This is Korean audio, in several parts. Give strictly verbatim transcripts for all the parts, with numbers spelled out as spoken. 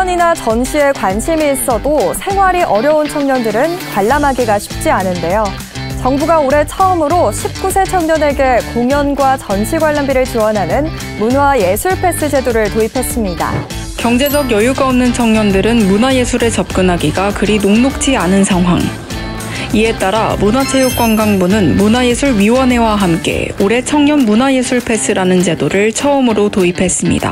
공연이나 전시에 관심이 있어도 생활이 어려운 청년들은 관람하기가 쉽지 않은데요. 정부가 올해 처음으로 십구 세 청년에게 공연과 전시 관람비를 지원하는 문화예술 패스 제도를 도입했습니다. 경제적 여유가 없는 청년들은 문화예술에 접근하기가 그리 녹록지 않은 상황. 이에 따라 문화체육관광부는 문화예술위원회와 함께 올해 청년 문화예술 패스라는 제도를 처음으로 도입했습니다.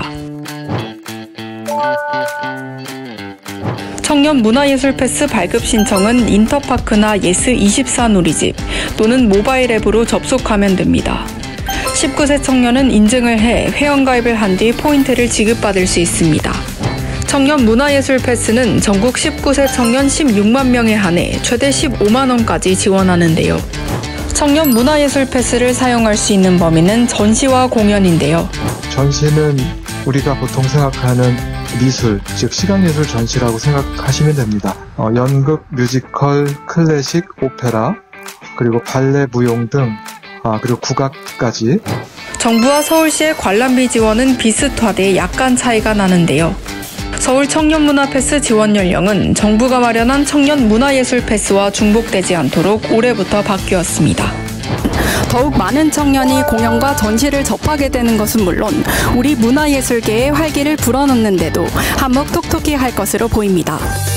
청년 문화예술 패스 발급 신청은 인터파크나 예스 이십사 누리집 또는 모바일 앱으로 접속하면 됩니다. 십구 세 청년은 인증을 해 회원가입을 한 뒤 포인트를 지급받을 수 있습니다. 청년 문화예술 패스는 전국 십구 세 청년 십육만 명에 한해 최대 십오만 원까지 지원하는데요. 청년 문화예술 패스를 사용할 수 있는 범위는 전시와 공연인데요. 전시는 우리가 보통 생각하는 미술, 즉 시각예술 전시라고 생각하시면 됩니다. 어, 연극, 뮤지컬, 클래식, 오페라, 그리고 발레, 무용 등 아, 그리고 국악까지. 정부와 서울시의 관람비 지원은 비슷하되 약간 차이가 나는데요. 서울 청년문화 패스 지원 연령은 정부가 마련한 청년 문화예술 패스와 중복되지 않도록 올해부터 바뀌었습니다. 더욱 많은 청년이 공연과 전시를 접하게 되는 것은 물론 우리 문화예술계의 활기를 불어넣는 데도 한몫 톡톡히 할 것으로 보입니다.